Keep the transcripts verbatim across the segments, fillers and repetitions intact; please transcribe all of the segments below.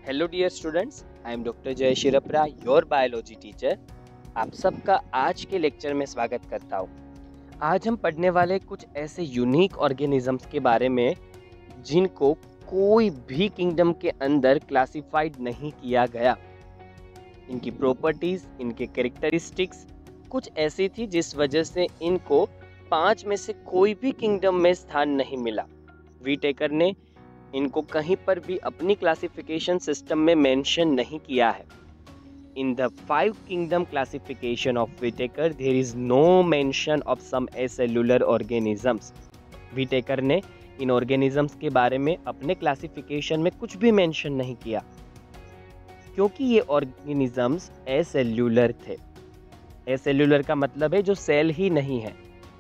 Hello dear students, I am doctor Jay Shirpara, your biology teacher. आप सबका आज के लेक्चर में स्वागत करता हूँ। आज हम पढ़ने वाले कुछ ऐसे यूनिक ऑर्गेनिजम्स के बारे में जिनको कोई भी किंगडम के अंदर क्लासिफाइड नहीं किया गया। इनकी प्रॉपर्टीज, इनके कैरेक्टरिस्टिक्स कुछ ऐसी थी जिस वजह से इनको पांच में से कोई भी किंगडम में स्थान नहीं मिला। वीटेकर ने इनको कहीं पर भी अपनी क्लासिफिकेशन सिस्टम में मेंशन नहीं किया है। In the five kingdom classification of Whittaker there is no mention of some acellular organisms. Whittaker ने इन ऑर्गेनिजम्स के बारे में अपने क्लासिफिकेशन में कुछ भी मेंशन नहीं किया, क्योंकि ये ऑर्गेनिजम्स एसेल्युलर थे। एसेल्युलर का मतलब है जो सेल ही नहीं है।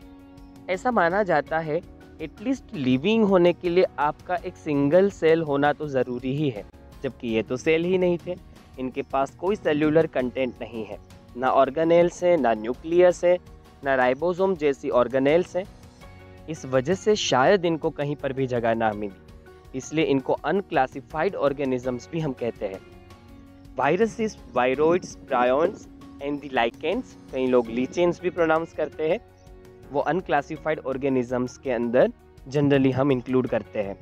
ऐसा माना जाता है एटलीस्ट लिविंग होने के लिए आपका एक सिंगल सेल होना तो ज़रूरी ही है, जबकि ये तो सेल ही नहीं थे। इनके पास कोई सेल्यूलर कंटेंट नहीं है, ना ऑर्गेनेल्स है, ना न्यूक्लियस है, ना राइबोसोम जैसी ऑर्गेनेल्स है। इस वजह से शायद इनको कहीं पर भी जगह ना मिली, इसलिए इनको अनक्लासिफाइड ऑर्गेनिजम्स भी हम कहते हैं। Viruses, viroids, prions and the lichens, कई लोग लीचेंस भी प्रोनाउंस करते हैं, वो अनक्लासिफाइड ऑर्गेनिजम्स के अंदर जनरली हम इंक्लूड करते हैं।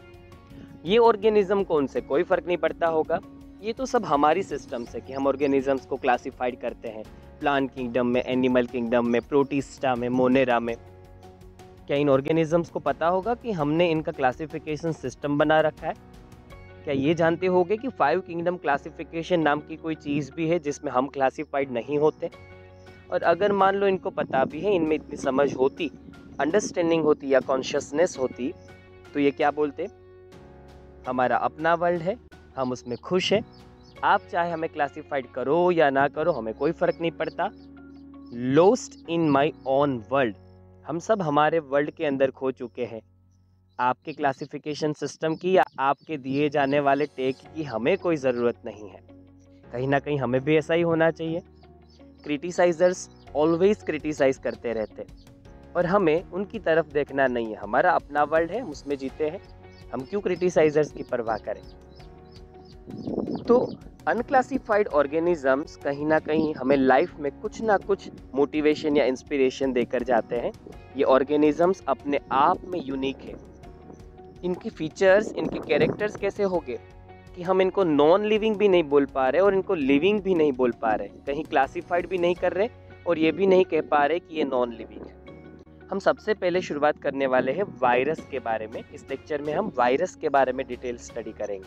ये ऑर्गेनिज्म कौन से, कोई फर्क नहीं पड़ता होगा। ये तो सब हमारी सिस्टम से कि हम ऑर्गेनिजम्स को क्लासिफाइड करते हैं प्लांट किंगडम में, एनिमल किंगडम में, प्रोटिस्टा में, मोनेरा में। क्या इन ऑर्गेनिजम्स को पता होगा कि हमने इनका क्लासिफिकेशन सिस्टम बना रखा है? क्या ये जानते होंगे कि फाइव किंगडम क्लासिफिकेशन नाम की कोई चीज़ भी है जिसमें हम क्लासिफाइड नहीं होते? और अगर मान लो इनको पता भी है, इनमें इतनी समझ होती, अंडरस्टैंडिंग होती या कॉन्शियसनेस होती, तो ये क्या बोलते, हमारा अपना वर्ल्ड है, हम उसमें खुश हैं, आप चाहे हमें क्लासिफाइड करो या ना करो, हमें कोई फ़र्क नहीं पड़ता। Lost in my own world, हम सब हमारे वर्ल्ड के अंदर खो चुके हैं। आपके क्लासिफिकेशन सिस्टम की या आपके दिए जाने वाले टैग की हमें कोई ज़रूरत नहीं है। कहीं ना कहीं हमें भी ऐसा ही होना चाहिए। क्रिटिसाइजर्स ऑलवेज क्रिटिसाइज करते रहते, और हमें उनकी तरफ देखना नहीं है। हमारा अपना वर्ल्ड है, हम उसमें जीते हैं, हम क्यों क्रिटिसाइजर्स की परवाह करें। तो अनक्लासिफाइड ऑर्गेनिजम्स कहीं ना कहीं हमें लाइफ में कुछ ना कुछ मोटिवेशन या इंस्पिरेशन देकर जाते हैं। ये ऑर्गेनिजम्स अपने आप में यूनिक है। इनकी फीचर्स, इनके कैरेक्टर्स कैसे होंगे कि हम इनको नॉन लिविंग भी नहीं बोल पा रहे और इनको लिविंग भी नहीं बोल पा रहे, कहीं क्लासिफाइड भी नहीं कर रहे और ये भी नहीं कह पा रहे कि ये नॉन लिविंग है। हम सबसे पहले शुरुआत करने वाले हैं वायरस के बारे में। इस लेक्चर में हम वायरस के बारे में डिटेल स्टडी करेंगे।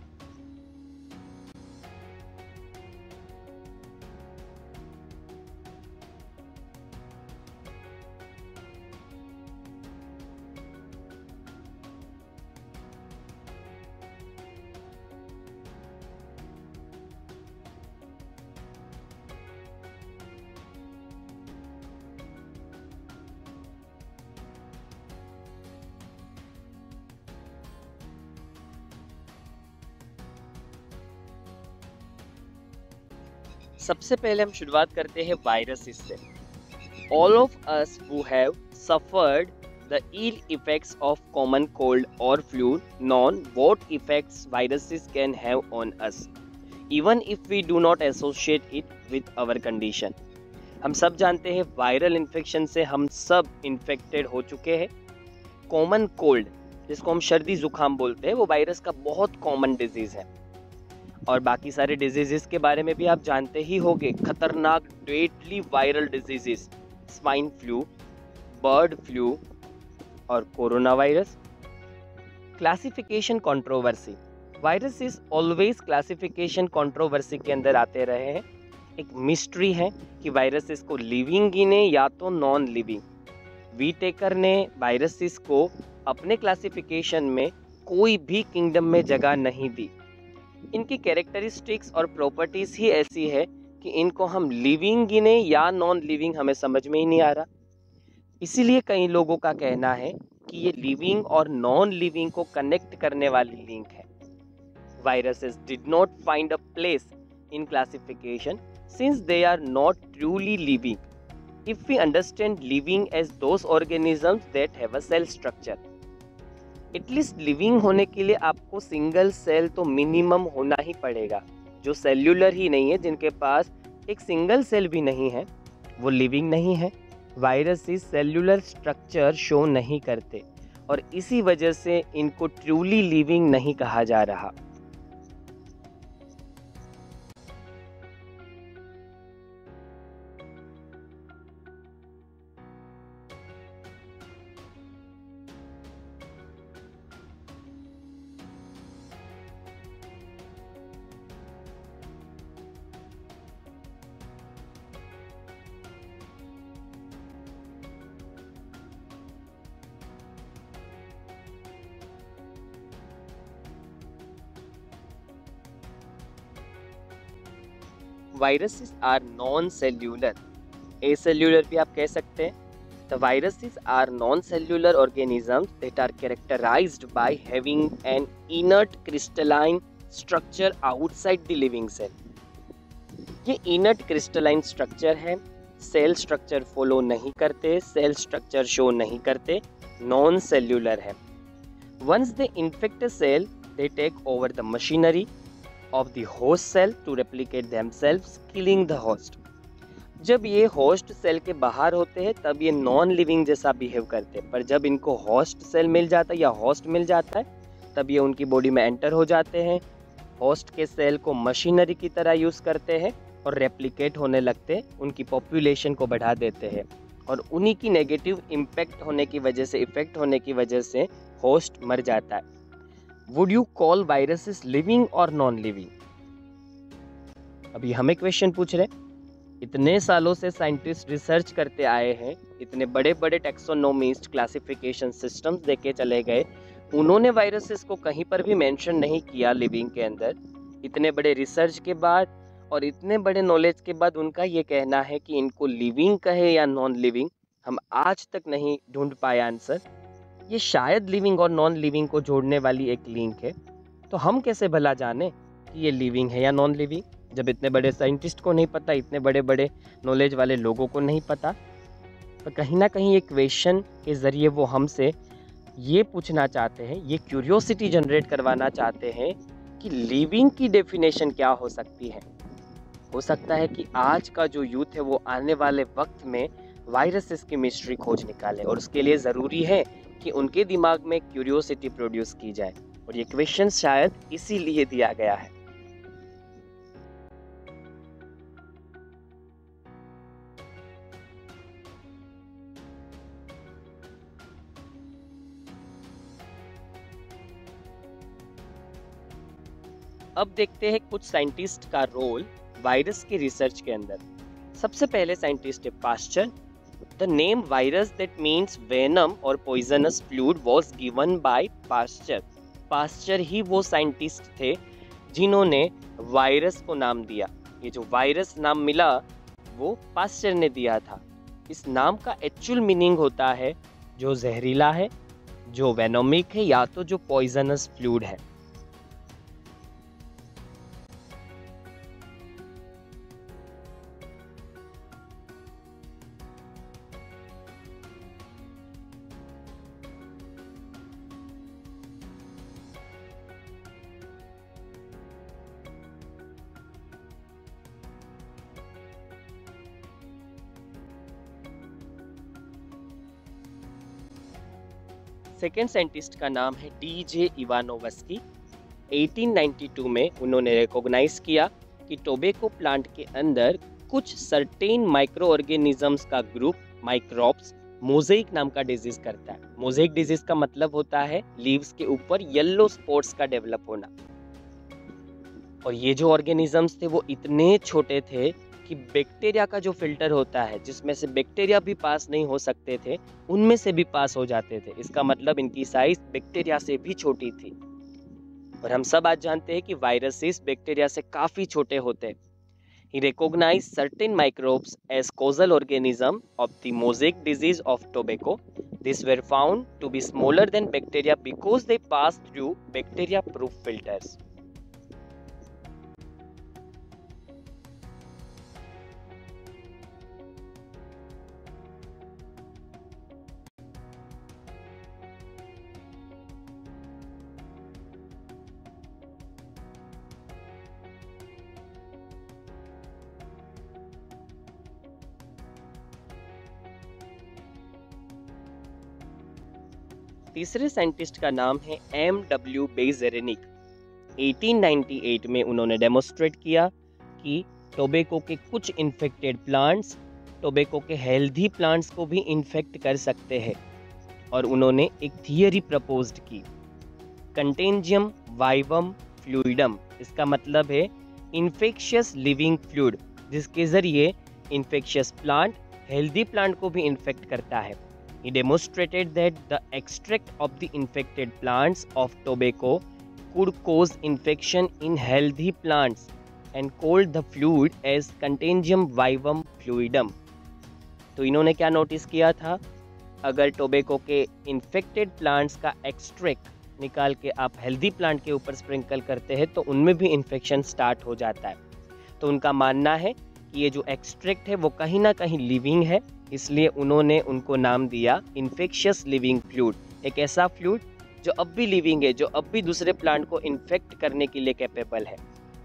सबसे पहले हम शुरुआत करते हैं वायरसेस से। All of us who have suffered the ill effects of common cold और flu known what effects viruses can have on us, even if we do not associate it with our condition. हम सब जानते हैं viral infection से हम सब infected हो चुके हैं। कॉमन कोल्ड, जिसको हम सर्दी जुकाम बोलते हैं, वो वायरस का बहुत कॉमन डिजीज है। और बाकी सारे डिजीजेस के बारे में भी आप जानते ही होंगे। खतरनाक deadly viral diseases, swine flu, bird flu और corona virus. Classification controversy, viruses always classification controversy के अंदर आते रहे हैं। एक मिस्ट्री है कि वायरसेस को लिविंग गिने या तो नॉन लिविंग। वीटेकर ने वायरसेस को अपने क्लासिफिकेशन में कोई भी किंगडम में जगह नहीं दी। इनकी कैरेक्टरिस्टिक्स और प्रॉपर्टीज ही ऐसी है कि इनको हम लिविंग गिने या नॉन लिविंग हमें समझ में ही नहीं आ रहा। इसीलिए कई लोगों का कहना है कि ये लिविंग और नॉन लिविंग को कनेक्ट करने वाली लिंक है। Viruses did not find a place in classification since they are not truly living. If we understand living as those organisms that have a cell structure, at least living होने के लिए आपको single cell तो minimum होना ही पड़ेगा। जो cellular ही नहीं है, जिनके पास एक सिंगल सेल भी नहीं है, वो लिविंग नहीं है। वायरसेस सेल्यूलर स्ट्रक्चर शो नहीं करते और इसी वजह से इनको ट्रूली लिविंग नहीं कहा जा रहा। Viruses are non cellular, acellular भी आप कह सकते हैं। The viruses are non-cellular organisms that are characterized by having an inert crystalline structure outside the living cell. ये inert crystalline structure है, सेल स्ट्रक्चर फॉलो नहीं करते, सेल स्ट्रक्चर शो नहीं करते, नॉन सेल्यूलर है। Once they infect a cell, they take over the machinery of the host cell to replicate themselves, killing the host. जब ये host cell के बाहर होते हैं तब ये नॉन लिविंग जैसा बिहेव करते हैं, पर जब इनको होस्ट सेल मिल जाता है या होस्ट मिल जाता है तब ये उनकी बॉडी में एंटर हो जाते हैं, होस्ट के सेल को मशीनरी की तरह यूज़ करते हैं और रेप्लिकेट होने लगते हैं, उनकी पॉपुलेशन को बढ़ा देते हैं और उन्हीं की नेगेटिव इम्पैक्ट होने की वजह से, इफेक्ट होने की वजह से होस्ट मर जाता है। Would you call viruses living और नॉन लिविंग? अभी हमें क्वेश्चन पूछ रहे हैं। इतने सालों से साइंटिस्ट रिसर्च करते आए हैं, इतने बड़े बड़े टेक्सोनोमिस्ट क्लासिफिकेशन सिस्टम्स देके चले गए, उन्होंने वायरसेस को कहीं पर भी मेंशन नहीं किया लिविंग के अंदर। इतने बड़े रिसर्च के बाद और इतने बड़े नॉलेज के बाद उनका ये कहना है कि इनको लिविंग कहे या नॉन लिविंग, हम आज तक नहीं ढूंढ पाए आंसर। ये शायद लिविंग और नॉन लिविंग को जोड़ने वाली एक लिंक है, तो हम कैसे भला जाने कि ये लिविंग है या नॉन लिविंग, जब इतने बड़े साइंटिस्ट को नहीं पता, इतने बड़े बड़े नॉलेज वाले लोगों को नहीं पता। तो कहीं ना कहीं एक क्वेश्चन के ज़रिए वो हमसे ये पूछना चाहते हैं, ये क्यूरियोसिटी जनरेट करवाना चाहते हैं कि लिविंग की डेफिनेशन क्या हो सकती है। हो सकता है कि आज का जो यूथ है वो आने वाले वक्त में वायरसेस की मिस्ट्री खोज निकाले और उसके लिए ज़रूरी है कि उनके दिमाग में क्यूरियोसिटी प्रोड्यूस की जाए, और ये क्वेश्चन शायद इसीलिए दिया गया है। अब देखते हैं कुछ साइंटिस्ट का रोल वायरस के रिसर्च के अंदर। सबसे पहले साइंटिस्ट है Pasteur. The name virus that means venom और poisonous fluid was given by Pasteur. Pasteur ही वो साइंटिस्ट थे जिन्होंने वायरस को नाम दिया। ये जो वायरस नाम मिला वो पास्चर ने दिया था। इस नाम का एक्चुअल मीनिंग होता है जो जहरीला है, जो वेनोमिक है, या तो जो पॉइजनस फ्लूइड है। सेकेंड साइंटिस्ट का नाम है डी जे इवानोवस्की। अठारह सौ बानवे में उन्होंने रिकॉग्नाइज किया कि टोबैको प्लांट के अंदर कुछ सर्टेन माइक्रो ऑर्गेनिजम्स का ग्रुप, माइक्रोब्स, मोज़ेइक नाम का डिजीज करता है। मोज़ेइक डिजीज का मतलब होता है लीव्स के ऊपर येलो स्पॉट्स का डेवलप होना। और ये जो ऑर्गेनिजम्स थे वो इतने छोटे थे कि बैक्टीरिया का जो फिल्टर होता है, जिसमें से बैक्टीरिया भी पास नहीं हो सकते थे, उनमें से भी पास हो जाते थे। इसका मतलब इनकी साइज बैक्टीरिया से भी छोटी थी। और हम सब आज जानते हैं कि वायरसेस बैक्टीरिया से काफी छोटे होते हैं। He recognized certain microbes as causal organism of the mosaic disease of tobacco. These were found to be smaller than bacteria because they pass through bacteria-proof filters. तीसरे साइंटिस्ट का नाम है एम डब्ल्यू बेजेरेनिक। अठारह सौ अट्ठानवे में उन्होंने डेमोस्ट्रेट किया कि टोबैको के कुछ इन्फेक्टेड प्लांट्स टोबैको के हेल्दी प्लांट्स को भी इन्फेक्ट कर सकते हैं, और उन्होंने एक थियरी प्रपोज्ड की, कंटेंजियम वाइवम फ्लूइडम। इसका मतलब है इन्फेक्शियस लिविंग फ्लूइड, जिसके जरिए इन्फेक्शियस प्लांट हेल्दी प्लांट को भी इन्फेक्ट करता है। He demonstrated that the extract of the infected plants of tobacco could cause infection in healthy plants and called the fluid as Contagium vivum fluidum। तो इन्होंने क्या notice किया था, अगर टोबैको के इन्फेक्टेड प्लांट्स का एक्सट्रैक्ट निकाल के आप हेल्दी प्लांट के ऊपर स्प्रिंकल करते हैं तो उनमें भी इन्फेक्शन स्टार्ट हो जाता है। तो उनका मानना है कि ये जो एक्सट्रैक्ट है वो कहीं ना कहीं लिविंग है, इसलिए उन्होंने उनको नाम दिया इन्फेक्शियस लिविंग फ्लूइड। एक ऐसा फ्लूइड जो अब भी लिविंग है, जो अब भी दूसरे प्लांट को इन्फेक्ट करने के लिए कैपेबल है।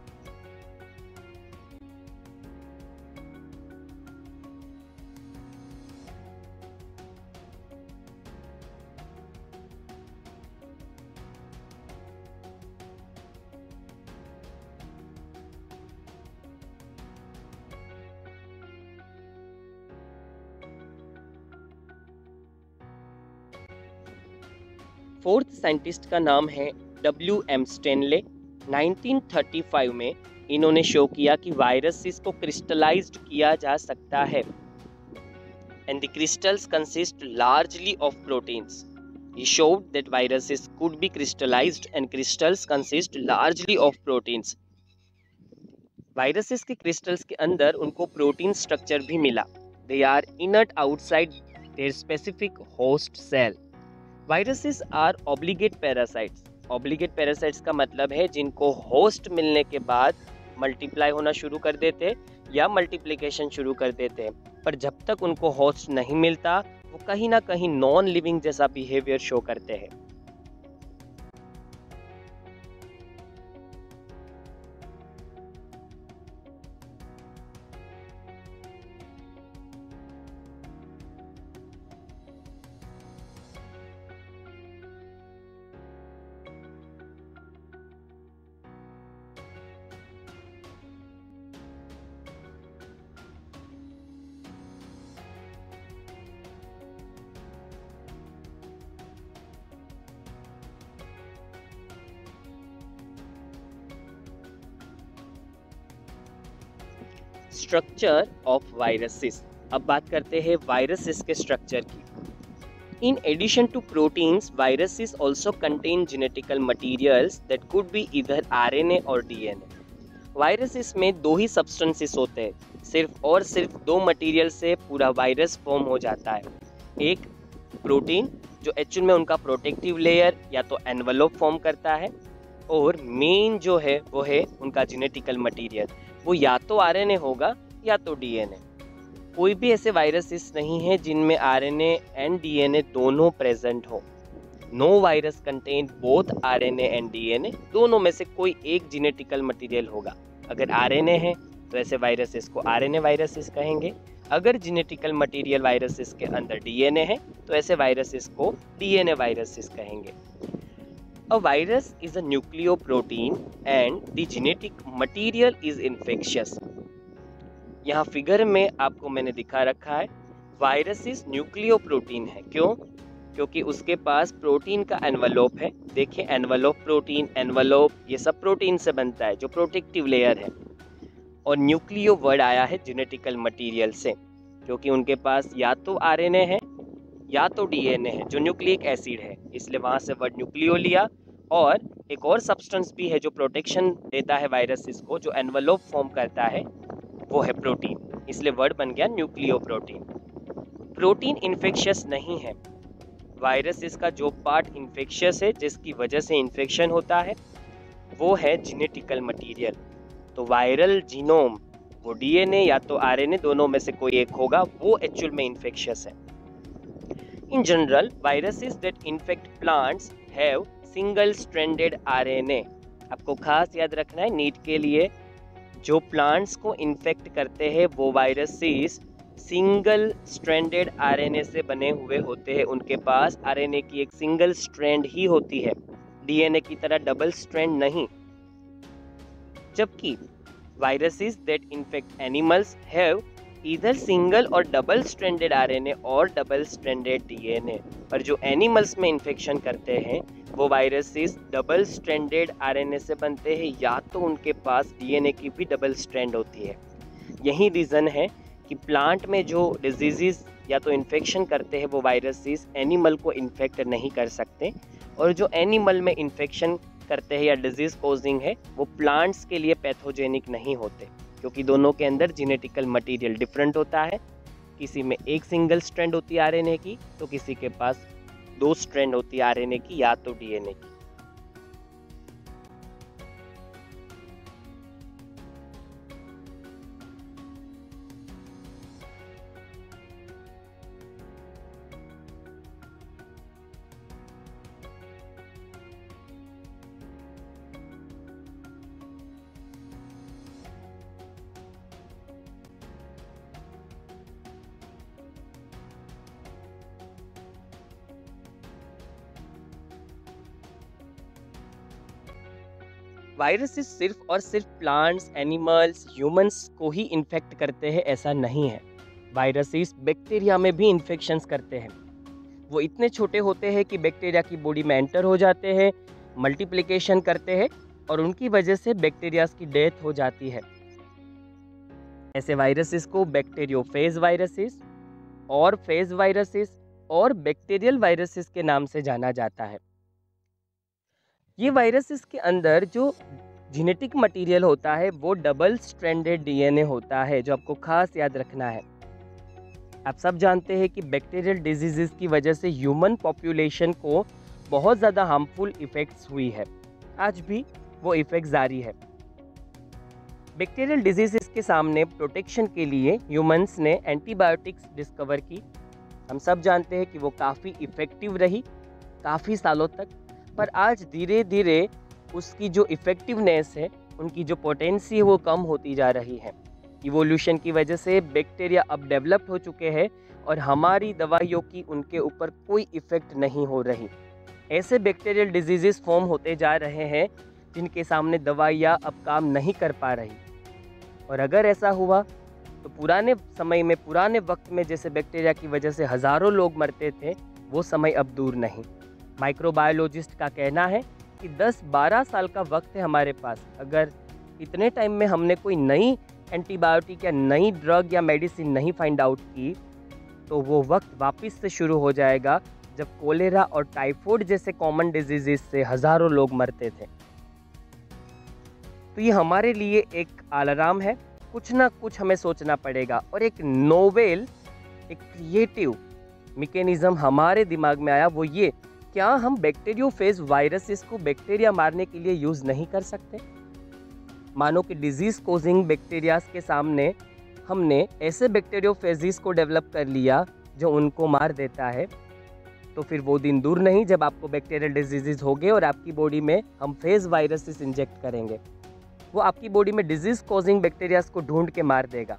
फोर्थ साइंटिस्ट का नाम है W M Stanley. Nineteen thirty five में इन्होंने शो किया कि वायरसेस को क्रिस्टलाइज्ड किया जा सकता है, and the crystals consist largely of proteins. He showed that viruses could be crystallized and crystals consist largely of proteins। Viruses के क्रिस्टल्स के अंदर उनको प्रोटीन स्ट्रक्चर भी मिला। They are inert outside their specific host cell। Viruses are obligate parasites. Obligate parasites का मतलब है जिनको होस्ट मिलने के बाद मल्टीप्लाई होना शुरू कर देते या मल्टीप्लिकेशन शुरू कर देते हैं, पर जब तक उनको होस्ट नहीं मिलता वो कहीं ना कहीं नॉन लिविंग जैसा बिहेवियर शो करते हैं। Structure of viruses. अब बात करते हैं वायरसेस के स्ट्रक्चर की। In addition to proteins, viruses also contain genetical materials that could be either RNA और डीएनए। वायरसेस में दो ही सब्सटेंसेस होते हैं, सिर्फ और सिर्फ दो मटेरियल से पूरा वायरस फॉर्म हो जाता है। एक प्रोटीन जो एक्चुअल में उनका प्रोटेक्टिव लेयर या तो एनवेलोप फॉर्म करता है, और मेन जो है वो है उनका जेनेटिकल मटेरियल, वो या तो आरएनए होगा या तो डीएनए। कोई भी ऐसे वायरसेस नहीं है जिनमें आरएनए एंड डीएनए दोनों प्रेजेंट हो। No virus contain both RNA and DNA, दोनों में से कोई एक जेनेटिकल मटेरियल होगा। अगर आरएनए है तो ऐसे वायरसेस को आरएनए वायरसेस कहेंगे, अगर जेनेटिकल मटेरियल वायरसेस के अंदर डीएनए है तो ऐसे वायरसेस को डीएनए वायरसेस कहेंगे। A virus is a nucleoprotein and the genetic material is infectious। यहाँ फिगर में आपको मैंने दिखा रखा है वायरसेस न्यूक्लियोप्रोटीन है। क्यों? क्योंकि उसके पास प्रोटीन का एनवेलोप है। देखिए एनवेलोप प्रोटीन, एनवेलोप ये सब प्रोटीन से बनता है जो प्रोटेक्टिव लेयर है, और न्यूक्लियो वर्ड आया है जेनेटिकल मटेरियल से, क्योंकि उनके पास या तो आरएनए है या तो डीएनए है जो न्यूक्लिक एसिड है, इसलिए वहाँ से वर्ड न्यूक्लियो लिया। और एक और सब्सटेंस भी है जो प्रोटेक्शन देता है वायरसेस को, जो एनवेलोप फॉर्म करता है, वो है प्रोटीन, इसलिए वर्ड बन गया न्यूक्लियो प्रोटीन। प्रोटीन इन्फेक्शियस नहीं है। वायरसेस का जो पार्ट इन्फेक्शियस है, जिसकी वजह से इन्फेक्शन होता है, वो है जेनेटिकल मटेरियल। तो वायरल जीनोम वो डीएनए या तो आरएनए दोनों में से कोई एक होगा, वो एक्चुअल में इन्फेक्शियस है। In general viruses that infect plants have single stranded RNA. आपको खास याद रखना है नीट के लिए, जो प्लांट्स को इन्फेक्ट करते हैं वो वायरसेस सिंगल स्ट्रैंडेड आरएनए से बने हुए होते हैं। उनके पास आरएनए की एक सिंगल स्ट्रैंड ही होती है, डीएनए की तरह डबल स्ट्रैंड नहीं। जबकि viruses that infect animals have either single और डबल स्ट्रैंडेड आरएनए और डबल स्ट्रैंडेड डीएनए। पर जो एनिमल्स में इन्फेक्शन करते हैं वो वायरसेस डबल स्ट्रैंडेड आरएनए से बनते हैं, या तो उनके पास डीएनए की भी डबल स्ट्रैंड होती है। यही रीज़न है कि प्लांट में जो डिजीज़ या तो इन्फेक्शन करते हैं वो वायरसेस एनिमल को इन्फेक्ट नहीं कर सकते, और जो एनिमल में इन्फेक्शन करते हैं या डिजीज़ कोजिंग है वो प्लांट्स के लिए पैथोजेनिक नहीं होते, क्योंकि दोनों के अंदर जेनेटिकल मटेरियल डिफरेंट होता है। किसी में एक सिंगल स्ट्रैंड होती है आरएनए की, तो किसी के पास दो स्ट्रैंड होती है आरएनए की या तो डीएनए की। वायरसेस सिर्फ और सिर्फ प्लांट्स, एनिमल्स, ह्यूमंस को ही इन्फेक्ट करते हैं ऐसा नहीं है। वायरसेस बैक्टीरिया में भी इन्फेक्शंस करते हैं। वो इतने छोटे होते हैं कि बैक्टीरिया की बॉडी में एंटर हो जाते हैं, मल्टीप्लिकेशन करते हैं और उनकी वजह से बैक्टीरियाज की डेथ हो जाती है। ऐसे वायरसेस को बैक्टीरियोफेज वायरसेस और फेज वायरसेस और बैक्टीरियल वायरसेस के नाम से जाना जाता है। ये वायरसेस के अंदर जो जेनेटिक मटेरियल होता है वो डबल स्ट्रैंडेड डीएनए होता है, जो आपको खास याद रखना है। आप सब जानते हैं कि बैक्टीरियल डिजीजेस की वजह से ह्यूमन पॉपुलेशन को बहुत ज़्यादा हार्मफुल इफ़ेक्ट्स हुई है। आज भी वो इफ़ेक्ट जारी है। बैक्टीरियल डिजीजेस के सामने प्रोटेक्शन के लिए ह्यूमंस ने एंटीबायोटिक्स डिस्कवर की। हम सब जानते हैं कि वो काफ़ी इफ़ेक्टिव रही काफ़ी सालों तक, पर आज धीरे धीरे उसकी जो इफ़ेक्टिवनेस है, उनकी जो पोटेंसी है वो कम होती जा रही है। इवोल्यूशन की वजह से बैक्टीरिया अब डेवलप्ड हो चुके हैं और हमारी दवाइयों की उनके ऊपर कोई इफ़ेक्ट नहीं हो रही। ऐसे बैक्टीरियल डिजीजेस फॉर्म होते जा रहे हैं जिनके सामने दवाइयाँ अब काम नहीं कर पा रही। और अगर ऐसा हुआ तो पुराने समय में, पुराने वक्त में जैसे बैक्टीरिया की वजह से हज़ारों लोग मरते थे, वो समय अब दूर नहीं। माइक्रोबायोलॉजिस्ट का कहना है कि दस बारह साल का वक्त है हमारे पास। अगर इतने टाइम में हमने कोई नई एंटीबायोटिक या नई ड्रग या मेडिसिन नहीं फाइंड आउट की, तो वो वक्त वापस से शुरू हो जाएगा जब कोलेरा और टाइफाइड जैसे कॉमन डिजीजेस से हज़ारों लोग मरते थे। तो ये हमारे लिए एक अलार्म है। कुछ ना कुछ हमें सोचना पड़ेगा और एक नोवेल, एक क्रिएटिव मैकेनिज्म हमारे दिमाग में आया। वो ये, क्या हम बैक्टीरियोफेज वायरसेस को बैक्टीरिया मारने के लिए यूज़ नहीं कर सकते? मानो कि डिजीज़ कोजिंग बैक्टीरियाज के सामने हमने ऐसे बैक्टीरियोफेजिस को डेवलप कर लिया जो उनको मार देता है, तो फिर वो दिन दूर नहीं जब आपको बैक्टीरियल डिजीज़ होंगे और आपकी बॉडी में हम फेज वायरसेस इंजेक्ट करेंगे। वो आपकी बॉडी में डिजीज़ कोजिंग बैक्टीरियाज को ढूंढ के मार देगा।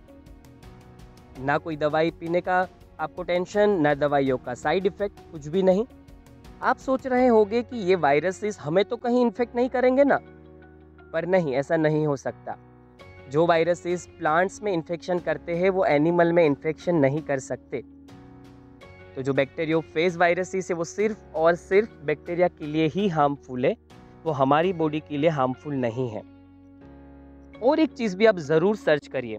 ना कोई दवाई पीने का आपको टेंशन, ना दवाइयों का साइड इफ़ेक्ट, कुछ भी नहीं। आप सोच रहे होंगे कि ये वायरसेस हमें तो कहीं इन्फेक्ट नहीं करेंगे ना, पर नहीं, ऐसा नहीं हो सकता। जो वायरसेस प्लांट्स में इन्फेक्शन करते हैं वो एनिमल में इन्फेक्शन नहीं कर सकते। तो जो बैक्टीरियोफेज वायरसेस है वो सिर्फ और सिर्फ बैक्टीरिया के लिए ही हार्मफुल है, वो हमारी बॉडी के लिए हार्मफुल नहीं है। और एक चीज़ भी आप ज़रूर सर्च करिए,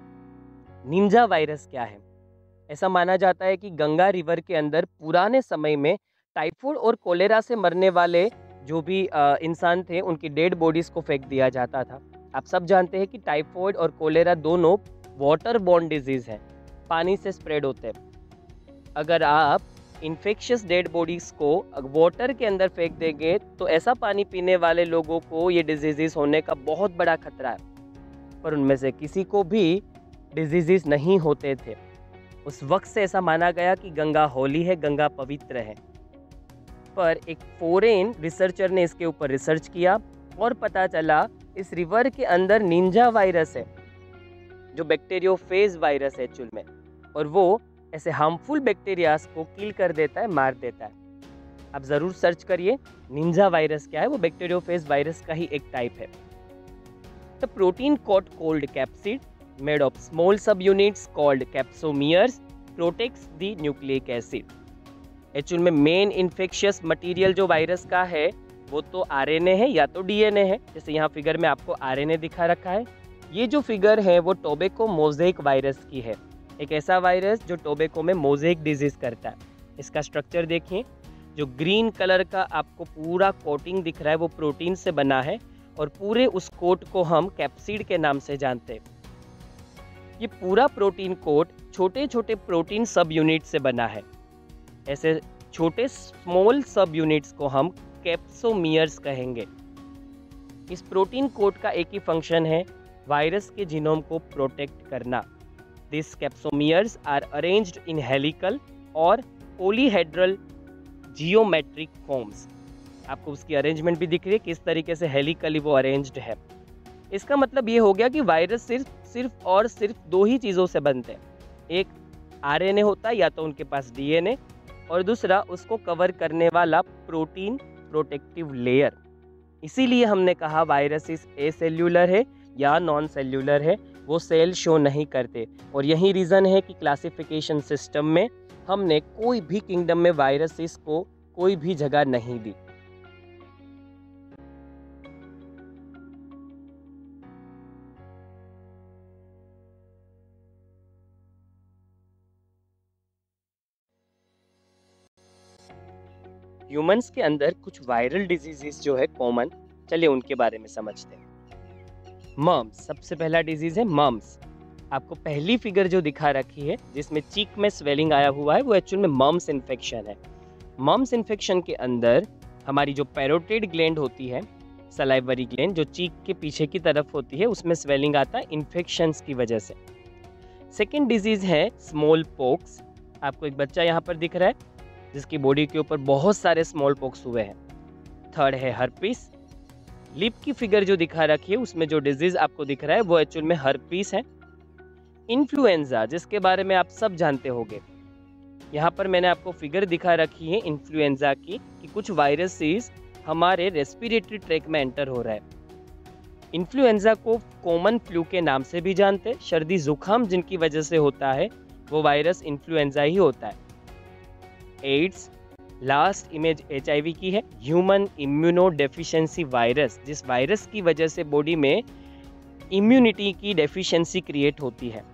निंजा वायरस क्या है। ऐसा माना जाता है कि गंगा रिवर के अंदर पुराने समय में टाइफाइड और कोलेरा से मरने वाले जो भी आ, इंसान थे, उनकी डेड बॉडीज़ को फेंक दिया जाता था। आप सब जानते हैं कि टाइफाइड और कोलेरा दोनों वाटर बॉर्न डिजीज़ हैं, पानी से स्प्रेड होते हैं। अगर आप इन्फेक्शियस डेड बॉडीज़ को वाटर के अंदर फेंक देंगे तो ऐसा पानी पीने वाले लोगों को ये डिजीज़ होने का बहुत बड़ा खतरा है। पर उनमें से किसी को भी डिजीज़ नहीं होते थे। उस वक्त से ऐसा माना गया कि गंगा होली है, गंगा पवित्र है। पर एक फॉरेन रिसर्चर ने इसके ऊपर रिसर्च किया और पता चला इस रिवर के अंदर निंजा वायरस है, जो बैक्टीरियोफेज वायरस है एक्चुअल में। और वो ऐसे हार्मफुल बैक्टीरियाज को किल कर देता है, मार देता है। आप ज़रूर सर्च करिए निंजा वायरस क्या है, वो बैक्टीरियोफेज वायरस का ही एक टाइप है। The protein coat called capsid made of small sub units called capsomeres protects the nucleic acid. Actual में मेन इन्फेक्शियस मटेरियल जो वायरस का है वो तो आरएनए है या तो डीएनए है। जैसे यहाँ फिगर में आपको आरएनए दिखा रखा है। ये जो फिगर है वो टोबैको मोज़ेक वायरस की है, एक ऐसा वायरस जो टोबैको में मोज़ेक डिजीज करता है। इसका स्ट्रक्चर देखिए, जो ग्रीन कलर का आपको पूरा कोटिंग दिख रहा है वो प्रोटीन से बना है और पूरे उस कोट को हम कैप्सिड के नाम से जानते हैं। ये पूरा प्रोटीन कोट छोटे छोटे प्रोटीन सब यूनिट से बना है। ऐसे छोटे स्मॉल सब यूनिट्स को हम कैप्सोमियर्स कहेंगे। इस प्रोटीन कोट का एक ही फंक्शन है, वायरस के जीनोम को प्रोटेक्ट करना। This capsomeres are arranged in helical और पॉलीहेड्रल जियोमेट्रिक फॉर्म्स। आपको उसकी अरेंजमेंट भी दिख रही है किस तरीके से हेलिकली वो अरेंज्ड है। इसका मतलब ये हो गया कि वायरस सिर्फ सिर्फ और सिर्फ दो ही चीज़ों से बनते हैं। एक आरएनए होता है या तो उनके पास डीएनए, और दूसरा उसको कवर करने वाला प्रोटीन प्रोटेक्टिव लेयर। इसीलिए हमने कहा वायरस इस ए सेल्यूलर है या नॉन सेल्यूलर है, वो सेल शो नहीं करते। और यही रीज़न है कि क्लासिफिकेशन सिस्टम में हमने कोई भी किंगडम में वायरसेस को कोई भी जगह नहीं दी। ह्यूमंस के अंदर कुछ वायरल डिजीजेस जो है कॉमन, चलिए उनके बारे में समझते हैं। मम्स सबसे पहला डिजीज है मम्स। आपको पहली फिगर जो दिखा रखी है जिसमें चीक में स्वेलिंग आया हुआ है वो एक्चुअल में मम्स इन्फेक्शन है। मम्स इन्फेक्शन के अंदर हमारी जो पैरोटिड ग्लैंड होती है, सलाइवरी ग्लैंड जो चीक के पीछे की तरफ होती है, उसमें स्वेलिंग आता है इन्फेक्शंस की वजह से। सेकेंड डिजीज है स्मॉल पॉक्स। आपको एक बच्चा यहाँ पर दिख रहा है जिसकी बॉडी के ऊपर बहुत सारे स्मॉल पॉक्स हुए हैं। थर्ड है हर्पीस। लिप की फिगर जो दिखा रखी है उसमें जो डिजीज आपको दिख रहा है वो एक्चुअल में हर्पीस है। इन्फ्लुएंजा जिसके बारे में आप सब जानते होंगे, यहाँ पर मैंने आपको फिगर दिखा रखी है इन्फ्लुएंजा की कि कुछ वायरसेस हमारे रेस्पिरेटरी ट्रैक में एंटर हो रहा है। इन्फ्लुएंजा को कॉमन फ्लू के नाम से भी जानते हैं। सर्दी जुकाम जिनकी वजह से होता है वो वायरस इन्फ्लुएंजा ही होता है। एड्स, लास्ट इमेज एचआईवी की है, ह्यूमन इम्यूनो डेफिशिएंसी वायरस, जिस वायरस की वजह से बॉडी में इम्यूनिटी की डेफिशिएंसी क्रिएट होती है।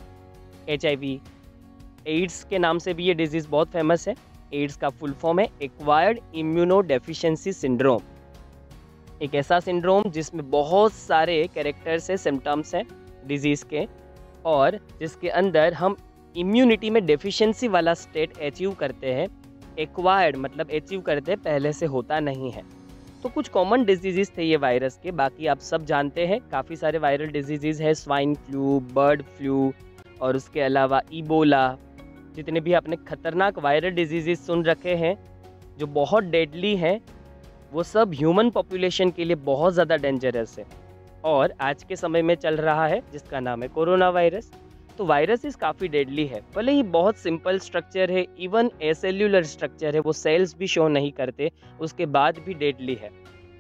एचआईवी एड्स के नाम से भी ये डिजीज बहुत फेमस है। एड्स का फुल फॉर्म है एक्वायर्ड इम्यूनो डेफिशिएंसी सिंड्रोम, एक ऐसा सिंड्रोम जिसमें बहुत सारे कैरेक्टर्स है, सिम्टम्स हैं डिजीज के, और जिसके अंदर हम इम्यूनिटी में डेफिशिएंसी वाला स्टेट अचीव करते हैं। एक्वायर्ड मतलब अचीव करते हैं, पहले से होता नहीं है। तो कुछ कॉमन डिजीजेस थे ये वायरस के, बाकी आप सब जानते हैं काफ़ी सारे वायरल डिजीजेस है, स्वाइन फ्लू, बर्ड फ्लू, और उसके अलावा इबोला। जितने भी आपने खतरनाक वायरल डिजीजेस सुन रखे हैं जो बहुत डेडली हैं, वो सब ह्यूमन पॉपुलेशन के लिए बहुत ज़्यादा डेंजरस है और आज के समय में चल रहा है, जिसका नाम है कोरोना वायरस। तो वायरसेस काफ़ी डेडली है, भले ही बहुत सिंपल स्ट्रक्चर है, इवन एसेल्यूलर स्ट्रक्चर है, वो सेल्स भी शो नहीं करते, उसके बाद भी डेडली है।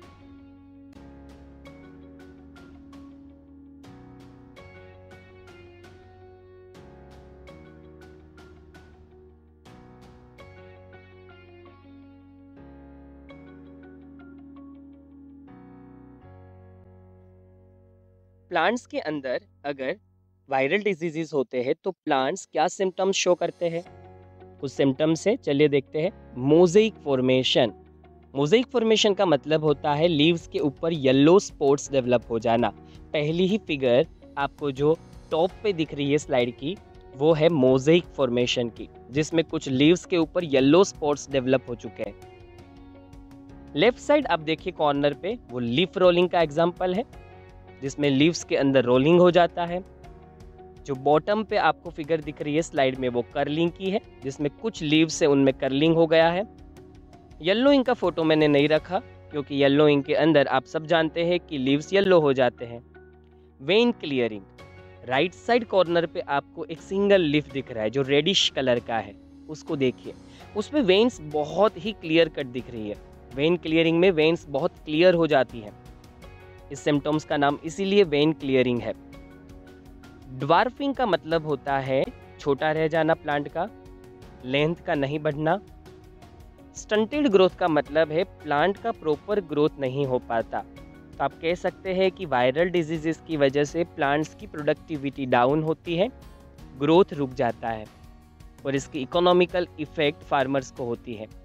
प्लांट्स के अंदर अगर वायरल डिजीजेस होते हैं तो प्लांट्स क्या सिम्टम्स शो करते हैं, उस सिम्टम्स से चलिए देखते हैं। Mosaic formation. मोज़ेक फॉर्मेशन का मतलब होता है लीव्स के ऊपर येलो स्पॉट्स डेवलप हो जाना। पहली ही फिगर आपको जो टॉप पे दिख रही है स्लाइड की, वो है मोज़ेक फॉर्मेशन की, जिसमें कुछ लीव्स के ऊपर येलो स्पॉट्स डेवलप हो चुके हैं। लेफ्ट साइड आप देखिए कॉर्नर पे, वो लीफ रोलिंग का एग्जाम्पल है, जिसमें लीव्स के अंदर रोलिंग हो जाता है। जो बॉटम पे आपको फिगर दिख रही है स्लाइड में, वो कर्लिंग की है, जिसमें कुछ लीव्स से उनमें कर्लिंग हो गया है। येलो इंक का फोटो मैंने नहीं रखा क्योंकि येलो इंक के अंदर आप सब जानते हैं कि लीव्स येलो हो जाते हैं। Vein clearing, right side corner पे आपको एक सिंगल लीफ दिख रहा है जो रेडिश कलर का है, उसको देखिए। उसमें वेन्स बहुत ही क्लियर कट दिख रही है। वेन क्लियरिंग में वेन्स बहुत क्लियर हो जाती हैं। इस सिम्टम्स का नाम इसीलिए वेन क्लियरिंग है। ड्वार्फिंग का मतलब होता है छोटा रह जाना प्लांट का, लेंथ का नहीं बढ़ना। स्टंटेड ग्रोथ का मतलब है प्लांट का प्रॉपर ग्रोथ नहीं हो पाता। तो आप कह सकते हैं कि वायरल डिजीजेस की वजह से प्लांट्स की प्रोडक्टिविटी डाउन होती है, ग्रोथ रुक जाता है और इसकी इकोनॉमिकल इफेक्ट फार्मर्स को होती है।